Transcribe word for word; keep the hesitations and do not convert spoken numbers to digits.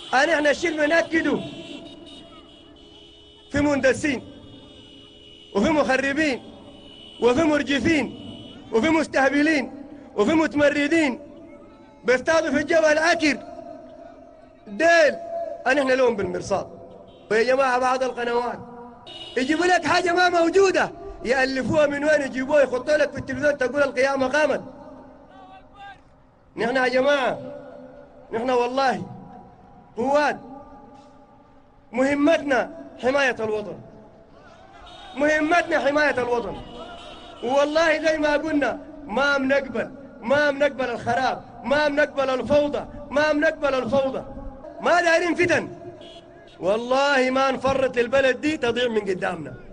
أنا إحنا الشيء بنأكده في مندسين وفي مخربين وفي مرجفين وفي مستهبلين وفي متمردين بيصطادوا في الجبل العكر ديل أنا إحنا لهم بالمرصاد. ويا جماعة بعض القنوات يجيبوا لك حاجة ما موجودة يألفوها من وين يجيبوها يحطوا لك في التلفزيون تقول القيامة قامت. نحن يا جماعة نحن والله قوات مهمتنا حماية الوطن، مهمتنا حماية الوطن. والله زي ما قلنا ما بنقبل ما بنقبل الخراب، ما بنقبل الفوضى، ما بنقبل الفوضى، ما دايرين فتن. والله ما نفرط البلد دي تضيع من قدامنا.